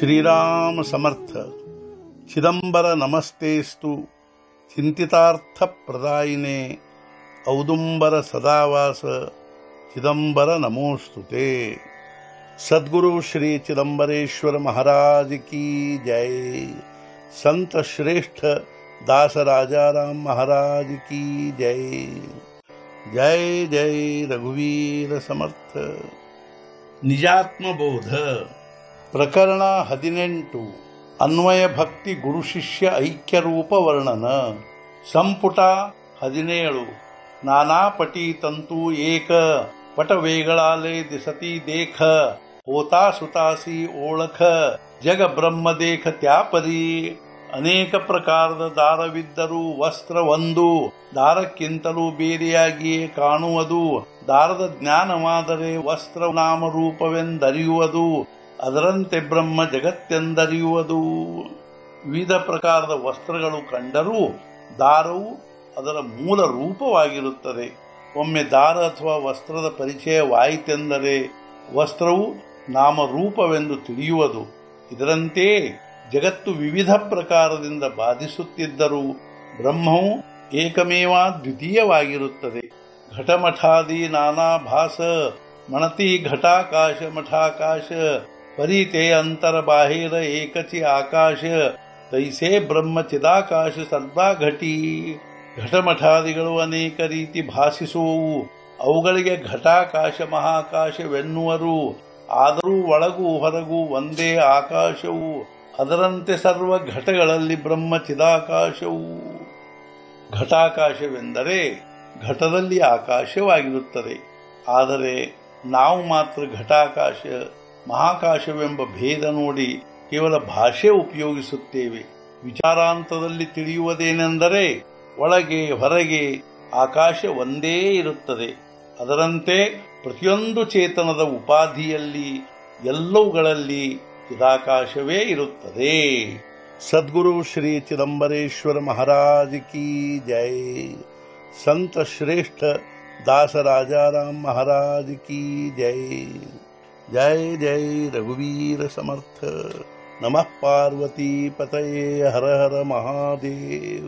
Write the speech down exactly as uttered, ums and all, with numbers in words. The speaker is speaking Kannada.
श्रीराम समर्थ। चिदंबर नमस्तेस्तु चिंतितार्थ प्रदायिने औदुंबर सदावास चिदंबर नमोस्तुते। सद्गुरु श्री चिदंबरेश्वर महाराज की जय। संत श्रेष्ठ दास राजाराम महाराज की जय। जय जय रघुवीर समर्थ। निजात्मबोध ಪ್ರಕರಣ ಹದಿನೆಂಟು. ಅನ್ವಯ ಭಕ್ತಿ ಗುರು ಶಿಷ್ಯ ಐಕ್ಯ ರೂಪ ವರ್ಣನ. ಸಂಪುಟ ಹದಿನೇಳು. ನಾನಾ ಪಟಿ ತಂತು ಏಕ ಪಟ ವೇಗಳಾಲೆ ದಿಸತಿ ದೇಖ ಹೋತಾ ಸುತಾಸಿ ಓಳಖ ಜಗ ಬ್ರಹ್ಮ ದೇಖ ತ್ಯಾಪರಿ. ಅನೇಕ ಪ್ರಕಾರದ ದಾರವಿದ್ದರೂ ವಸ್ತ್ರ ಒಂದು, ದಾರಕ್ಕಿಂತಲೂ ಬೇರೆಯಾಗಿಯೇ ಕಾಣುವುದು. ದಾರದ ಜ್ಞಾನವಾದರೆ ವಸ್ತ್ರ ನಾಮರೂಪವೆಂದರಿಯುವುದು, ಅದರಂತೆ ಬ್ರಹ್ಮ ಜಗತ್ತೆಂದರಿಯುವುದು. ವಿವಿಧ ಪ್ರಕಾರದ ವಸ್ತ್ರಗಳು ಕಂಡರೂ ದಾರವು ಅದರ ಮೂಲ ರೂಪವಾಗಿರುತ್ತದೆ. ಒಮ್ಮೆ ದಾರ ಅಥವಾ ವಸ್ತ್ರದ ಪರಿಚಯವಾಯಿತೆಂದರೆ ವಸ್ತ್ರವು ನಾಮರೂಪವೆಂದು ತಿಳಿಯುವುದು. ಇದರಂತೆ ಜಗತ್ತು ವಿವಿಧ ಪ್ರಕಾರದಿಂದ ಬಾಧಿಸುತ್ತಿದ್ದರೂ ಬ್ರಹ್ಮವು ಏಕಮೇವ ದ್ವಿತೀಯವಾಗಿರುತ್ತದೆ. ಘಟಮಠಾದಿ ನಾನಾ ಭಾಸ ಮಣತಿ ಘಟಾಕಾಶ ಮಠಾಕಾಶ ಪರಿತೆ ಅಂತರ ಬಾಹಿರ ಏಕಚಿ ಆಕಾಶ ತೈಸೇ ಬ್ರಹ್ಮ ಚಿದಾಕಾಶ ಸರ್ವಾ ಘಟಿ. ಘಟಮಠಾದಿಗಳು ಅನೇಕ ರೀತಿ ಭಾಸಿಸುವವು, ಅವುಗಳಿಗೆ ಘಟಾಕಾಶ ಮಹಾಕಾಶವೆನ್ನುವರು. ಆದರೂ ಒಳಗೂ ಹೊರಗೂ ಒಂದೇ ಆಕಾಶವು. ಅದರಂತೆ ಸರ್ವ ಘಟಗಳಲ್ಲಿ ಬ್ರಹ್ಮ ಚಿದಾಕಾಶವು. ಘಟಾಕಾಶವೆಂದರೆ ಘಟದಲ್ಲಿ ಆಕಾಶವಾಗಿರುತ್ತದೆ. ಆದರೆ ನಾವು ಮಾತ್ರ ಘಟಾಕಾಶ ಮಹಾಕಾಶವೆಂಬ ಭೇದ ನೋಡಿ ಕೇವಲ ಭಾಷೆ ಉಪಯೋಗಿಸುತ್ತೇವೆ. ವಿಚಾರಾಂತದಲ್ಲಿ ತಿಳಿಯುವುದೇನೆಂದರೆ ಒಳಗೆ ಹೊರಗೆ ಆಕಾಶ ಒಂದೇ ಇರುತ್ತದೆ. ಅದರಂತೆ ಪ್ರತಿಯೊಂದು ಚೇತನದ ಉಪಾಧಿಯಲ್ಲಿ ಎಲ್ಲವುಗಳಲ್ಲಿ ಚಿದಾಕಾಶವೇ ಇರುತ್ತದೆ. ಸದ್ಗುರು ಶ್ರೀ ಚಿದಂಬರೇಶ್ವರ महाराज की जय। संत श्रेष्ठ दास राजाराम महाराज की जय। जय जय रघुवीर समर्थ। नमः पार्वती पतये हर हर महादेव।